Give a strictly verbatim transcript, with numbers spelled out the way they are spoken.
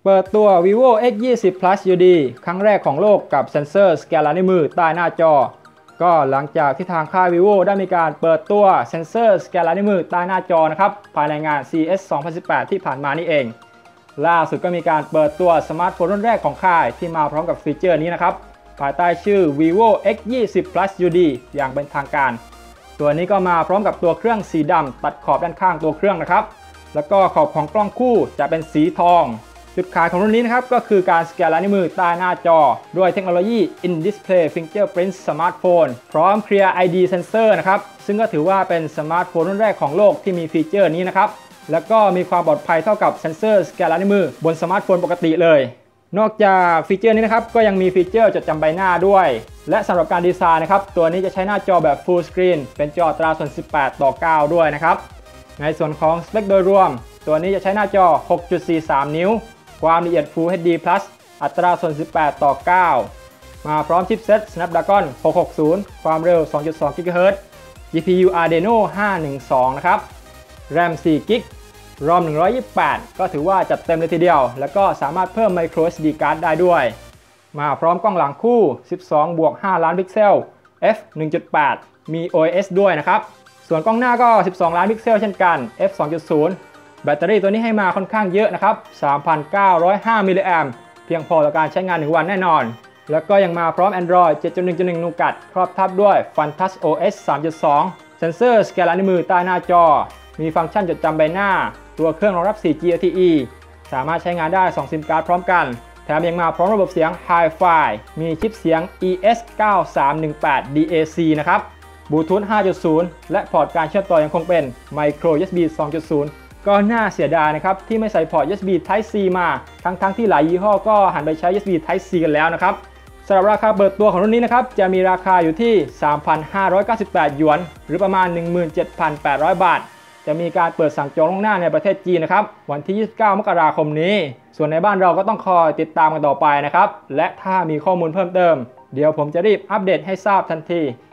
เปิดตัว vivo เอ็กซ์ ยี่สิบ plus ยู ดี ครั้งแรกของโลกกับเซ็นเซอร์สแกนลายนิ้วมือใต้หน้าจอก็หลังจากที่ทางค่าย vivo ได้มีการเปิดตัวเซ็นเซอร์สแกนลายนิ้วมือใต้หน้าจอนะครับภายในงาน ซี อี เอส สองพันสิบแปด ที่ผ่านมานี่เองล่าสุดก็มีการเปิดตัวสมาร์ทโฟนรุ่นแรกของค่ายที่มาพร้อมกับฟีเจอร์นี้นะครับภายใต้ชื่อ vivo เอ็กซ์ ยี่สิบ plus ยู ดี อย่างเป็นทางการตัวนี้ก็มาพร้อมกับตัวเครื่องสีดำตัดขอบด้านข้างตัวเครื่องนะครับแล้วก็ขอบของกล้องคู่จะเป็นสีทองจุดขายของรุ่นนี้นะครับก็คือการสแกนลายนิ้วมือใต้หน้าจอด้วยเทคโนโลยี In-Display Fingerprint Smartphone พร้อม Clear ไอ ดี Sensor นะครับซึ่งก็ถือว่าเป็นสมาร์ทโฟนรุ่นแรกของโลกที่มีฟีเจอร์นี้นะครับแล้วก็มีความปลอดภัยเท่ากับเซ็นเซอร์สแกนลายนิ้วมือบนสมาร์ทโฟนปกติเลยนอกจากฟีเจอร์นี้นะครับก็ยังมีฟีเจอร์จดจำใบหน้าด้วยและสำหรับการดีไซน์นะครับตัวนี้จะใช้หน้าจอแบบ Full Screen เป็นจออัตราส่วน สิบแปด ต่อ เก้า ด้วยนะครับในส่วนของสเปคโดยรวมตัวนี้จะใช้หน้าจอ หกจุดสี่สาม นิ้วความละเอียด Full เอช ดี Plus อัตราส่วน สิบแปด ต่อ เก้า มาพร้อมชิปเซ็ต Snapdragon หกหกศูนย์ความเร็ว สองจุดสอง กิกะเฮิรตซ์ จี พี ยู Adreno ห้าหนึ่งสอง นะครับ แรม สี่ กิกะไบต์ รอม หนึ่งร้อยยี่สิบแปด ก็ถือว่าจัดเต็มเลยทีเดียวแล้วก็สามารถเพิ่ม Micro เอส ดี Card ได้ด้วยมาพร้อมกล้องหลังคู่ สิบสองบวกห้า ล้านพิกเซล เอฟ หนึ่งจุดแปด มี โอ เอ เอส ด้วยนะครับส่วนกล้องหน้าก็ สิบสอง ล้านพิกเซลเช่นกัน เอฟ สองจุดศูนย์ แบตเตอรี่ตัวนี้ให้มาค่อนข้างเยอะนะครับ สามพันเก้าร้อยห้า มิลลิแอมป์เพียงพอต่อการใช้งานหนึ่งวันแน่นอนแล้วก็ยังมาพร้อม Android เจ็ดจุดหนึ่งจุดหนึ่ง Nougat ครอบทับด้วย FunTouch โอ เอส สามจุดสอง เซ็นเซอร์สแกนลายนิ้วมือใต้หน้าจอมีฟังก์ชันจดจำใบหน้าตัวเครื่องรองรับ โฟร์จี แอล ที อี สามารถใช้งานได้สองซิมการ์ดพร้อมกันแถมยังมาพร้อมระบบเสียง Hi-Fi มีชิปเสียง อี เอส เก้าสามหนึ่งแปด ดี เอ ซี นะครับบลูทูธ ห้าจุดศูนย์ และพอร์ตการเชื่อมต่อยังคงเป็น Micro ยู เอส บี สองจุดศูนย์ ก็น่าเสียดายนะครับที่ไม่ใส่พอร์ต ยู เอส บี Type C มาทั้งๆ ท, ที่หลายยี่ห้อก็หันไปใช้ ยู เอส บี Type C กันแล้วนะครับสำหรับราคาเปิดตัวของรุ่นนี้นะครับจะมีราคาอยู่ที่ สามพันห้าร้อยเก้าสิบแปด หยวนหรือประมาณ หนึ่งหมื่นเจ็ดพันแปดร้อย บาทจะมีการเปิดสั่งจองล่วงหน้าในประเทศจีนนะครับวันที่ยี่สิบเก้ามกราคมนี้ส่วนในบ้านเราก็ต้องคอยติดตามกันต่อไปนะครับและถ้ามีข้อมูลเพิ่มเติมเดี๋ยวผมจะรีบอัปเดตให้ทราบทันที